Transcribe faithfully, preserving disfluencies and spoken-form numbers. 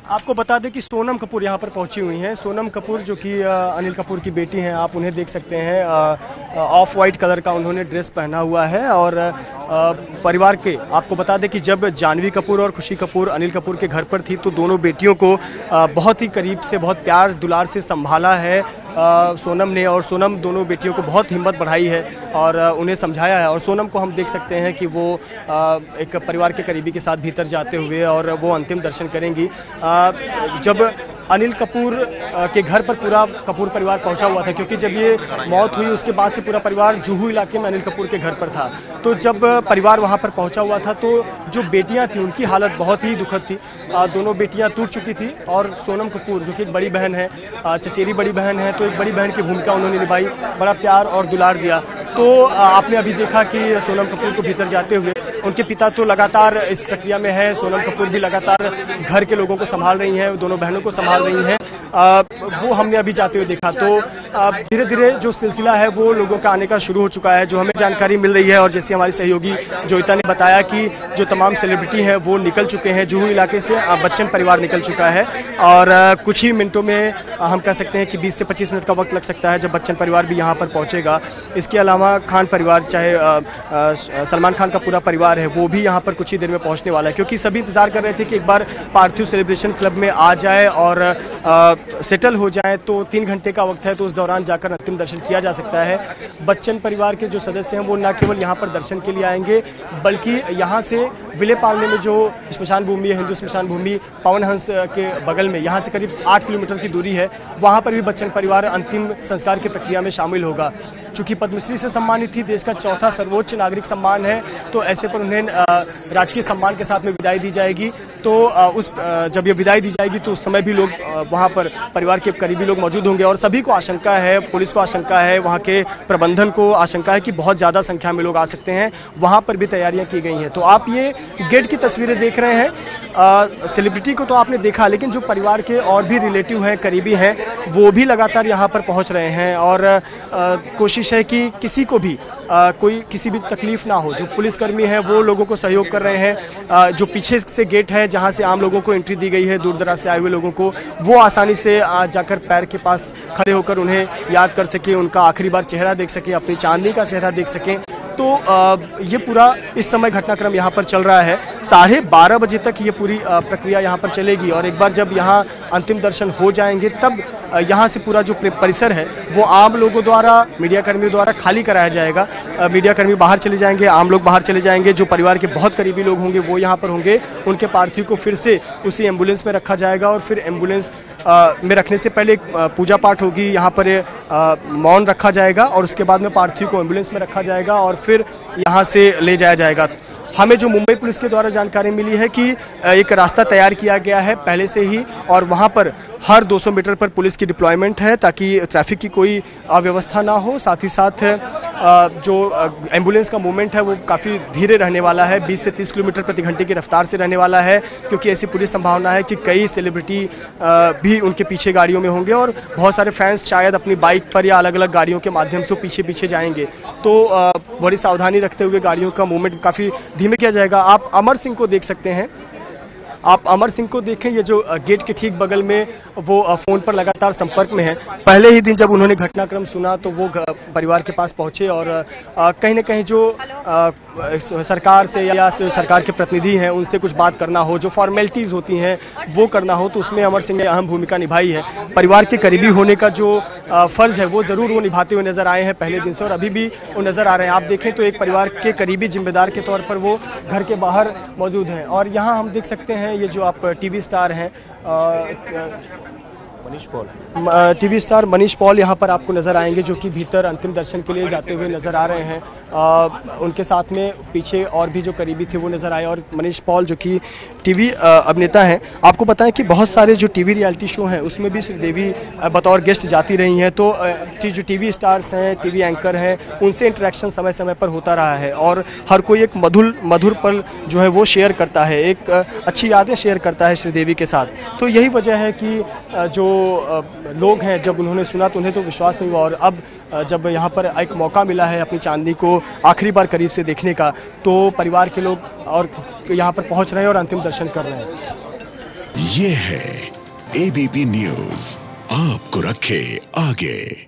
आपको बता दें कि सोनम कपूर यहाँ पर पहुँची हुई हैं। सोनम कपूर जो कि अनिल कपूर की बेटी हैं, आप उन्हें देख सकते हैं। ऑफ वाइट कलर का उन्होंने ड्रेस पहना हुआ है और परिवार के आपको बता दें कि जब जानवी कपूर और खुशी कपूर अनिल कपूर के घर पर थी तो दोनों बेटियों को बहुत ही करीब से, बहुत प्यार दुलार से संभाला है सोनम ने। और सोनम दोनों बेटियों को बहुत हिम्मत बढ़ाई है और उन्हें समझाया है। और सोनम को हम देख सकते हैं कि वो एक परिवार के करीबी के साथ भीतर जाते हुए और वो अंतिम दर्शन करेंगी। जब अनिल कपूर के घर पर पूरा कपूर परिवार पहुंचा हुआ था, क्योंकि जब ये मौत हुई उसके बाद से पूरा परिवार जुहू इलाके में अनिल कपूर के घर पर था। तो जब परिवार वहां पर पहुंचा हुआ था तो जो बेटियां थी उनकी हालत बहुत ही दुखद थी। दोनों बेटियां टूट चुकी थी और सोनम कपूर जो कि एक बड़ी बहन है, चचेरी बड़ी बहन है, तो एक बड़ी बहन की भूमिका उन्होंने निभाई, बड़ा प्यार और दुलार दिया। तो आपने अभी देखा कि सोनम कपूर को भीतर जाते हुए, उनके पिता तो लगातार इस प्रक्रिया में है, सोनम कपूर भी लगातार घर के लोगों को संभाल रही हैं, दोनों बहनों को संभाल रही हैं, आ, वो हमने अभी जाते हुए देखा। तो धीरे धीरे जो सिलसिला है वो लोगों का आने का शुरू हो चुका है, जो हमें जानकारी मिल रही है। और जैसे हमारी सहयोगी जोइता ने बताया कि जो तमाम सेलिब्रिटी हैं वो निकल चुके हैं जुहू इलाके से, बच्चन परिवार निकल चुका है और कुछ ही मिनटों में हम कह सकते हैं कि बीस से पच्चीस मिनट का वक्त लग सकता है जब बच्चन परिवार भी यहाँ पर पहुँचेगा। इसके अलावा खान परिवार, चाहे सलमान खान का पूरा परिवार है, वो भी यहाँ पर कुछ ही देर में पहुँचने वाला है, क्योंकि सभी इंतजार कर रहे थे कि एक बार पार्थिव सेलिब्रेशन क्लब में आ जाए और आ, सेटल हो जाए। तो तीन घंटे का वक्त है, तो उस दौरान जाकर अंतिम दर्शन किया जा सकता है। बच्चन परिवार के जो सदस्य हैं वो न केवल यहाँ पर दर्शन के लिए आएंगे, बल्कि यहाँ से विले पालने में जो स्मशान भूमि है, हिंदू स्मशान भूमि पवन हंस के बगल में, यहाँ से करीब आठ किलोमीटर की दूरी है, वहाँ पर भी बच्चन परिवार अंतिम संस्कार की प्रक्रिया में शामिल होगा। चूँकि पद्मश्री से सम्मानित थी, देश का चौथा सर्वोच्च नागरिक सम्मान है, तो ऐसे पर उन्हें राजकीय सम्मान के साथ में विदाई दी जाएगी। तो उस जब ये विदाई दी जाएगी तो उस समय भी लोग वहाँ पर परिवार के करीबी लोग मौजूद होंगे और सभी को आशंका है, पुलिस को आशंका है, वहाँ के प्रबंधन को आशंका है कि बहुत ज़्यादा संख्या में लोग आ सकते हैं। वहाँ पर भी तैयारियाँ की गई हैं। तो आप ये गेट की तस्वीरें देख रहे हैं। सेलिब्रिटी को तो आपने देखा, लेकिन जो परिवार के और भी रिलेटिव हैं, करीबी हैं, वो भी लगातार यहाँ पर पहुँच रहे हैं और कोशिश है कि किसी को भी आ, कोई किसी भी तकलीफ ना हो। जो पुलिसकर्मी हैं वो लोगों को सहयोग कर रहे हैं। आ, जो पीछे से गेट है जहां से आम लोगों को एंट्री दी गई है, दूर दराज से आए हुए लोगों को, वो आसानी से आ, जाकर पैर के पास खड़े होकर उन्हें याद कर सके, उनका आखिरी बार चेहरा देख सके, अपनी चांदनी का चेहरा देख सकें। तो आ, ये पूरा इस समय घटनाक्रम यहाँ पर चल रहा है। साढ़े बारह बजे तक ये पूरी आ, प्रक्रिया यहाँ पर चलेगी और एक बार जब यहाँ अंतिम दर्शन हो जाएंगे तब यहाँ से पूरा जो परिसर है वो आम लोगों द्वारा, मीडिया कर्मियों द्वारा खाली कराया जाएगा। मीडिया कर्मी बाहर चले जाएंगे, आम लोग बाहर चले जाएंगे। जो परिवार के बहुत करीबी लोग होंगे वो यहाँ पर होंगे। उनके पार्थिव को फिर से उसी एम्बुलेंस में रखा जाएगा और फिर एम्बुलेंस में रखने से पहले एक पूजा पाठ होगी, यहाँ पर मौन रखा जाएगा और उसके बाद में पार्थिव को एम्बुलेंस में रखा जाएगा और फिर यहाँ से ले जाया जाएगा। हमें जो मुंबई पुलिस के द्वारा जानकारी मिली है कि एक रास्ता तैयार किया गया है पहले से ही और वहाँ पर हर दो सौ मीटर पर पुलिस की डिप्लॉयमेंट है ताकि ट्रैफिक की कोई अव्यवस्था ना हो। साथ ही साथ जो एम्बुलेंस का मूवमेंट है वो काफ़ी धीरे रहने वाला है, बीस से तीस किलोमीटर प्रति घंटे की रफ्तार से रहने वाला है, क्योंकि ऐसी पूरी संभावना है कि कई सेलिब्रिटी भी उनके पीछे गाड़ियों में होंगे और बहुत सारे फैंस शायद अपनी बाइक पर या अलग अलग गाड़ियों के माध्यम से पीछे पीछे जाएंगे। तो बड़ी सावधानी रखते हुए गाड़ियों का मूवमेंट काफ़ी धीमे किया जाएगा। आप अमर सिंह को देख सकते हैं, आप अमर सिंह को देखें, ये जो गेट के ठीक बगल में वो फ़ोन पर लगातार संपर्क में है। पहले ही दिन जब उन्होंने घटनाक्रम सुना तो वो परिवार के पास पहुंचे और कहीं ना कहीं जो आ, सरकार से या सरकार के प्रतिनिधि हैं उनसे कुछ बात करना हो, जो फॉर्मेलिटीज़ होती हैं वो करना हो, तो उसमें अमर सिंह ने अहम भूमिका निभाई है। परिवार के करीबी होने का जो फ़र्ज़ है वो ज़रूर वो निभाते हुए नज़र आए हैं पहले दिन से और अभी भी वो नज़र आ रहे हैं। आप देखें तो एक परिवार के करीबी जिम्मेदार के तौर पर वो घर के बाहर मौजूद हैं। और यहाँ हम देख सकते हैं ये जो आप टीवी स्टार हैं, मनीष पॉल, टीवी स्टार मनीष पॉल यहाँ पर आपको नज़र आएंगे, जो कि भीतर अंतिम दर्शन के लिए जाते हुए नज़र आ रहे हैं। आ, उनके साथ में पीछे और भी जो करीबी थे वो नज़र आए और मनीष पॉल जो कि टीवी अभिनेता हैं। आपको बताएं कि बहुत सारे जो टीवी रियलिटी शो हैं उसमें भी श्रीदेवी बतौर गेस्ट जाती रही हैं। तो जो टीवी स्टार्स हैं, टीवी एंकर हैं, उनसे इंटरेक्शन समय समय पर होता रहा है और हर कोई एक मधुर मधुर पल जो है वो शेयर करता है, एक अच्छी यादें शेयर करता है श्रीदेवी के साथ। तो यही वजह है कि जो लोग हैं, जब उन्होंने सुना तो उन्हें तो विश्वास नहीं हुआ और अब जब यहाँ पर एक मौका मिला है अपनी चांदनी को आखिरी बार करीब से देखने का, तो परिवार के लोग और यहाँ पर पहुँच रहे हैं और अंतिम दर्शन कर रहे हैं। ये है एबीपी न्यूज, आपको रखे आगे।